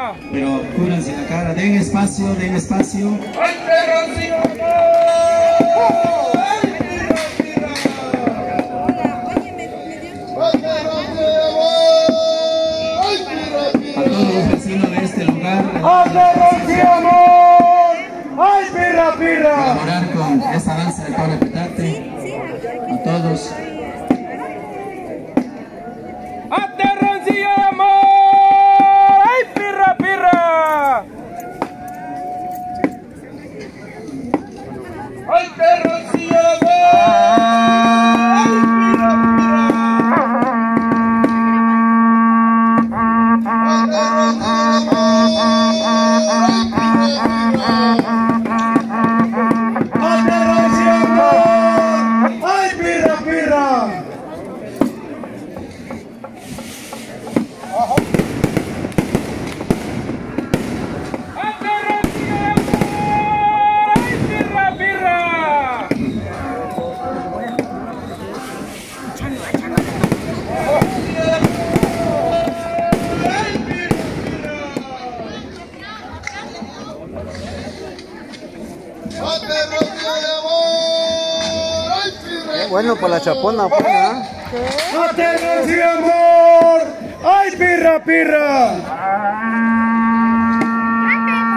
Pero cúbranse la cara, den espacio, den espacio. ¡Ay, perro, sí, A todos los vecinos de este lugar, ¡ay, pirra, pirra! colaborar con esta danza de Pablo Petate. A todos. ¡Aterroncillo de amor! ¡Ay, pirra, pirra! ¡Ay, terroncillo de amor! ¡Ay, pirra, pirra! Bueno, por la chapona, pues, ¿ah? ¡Aterroncillo de amor! ¡Ay, pirra, pirra!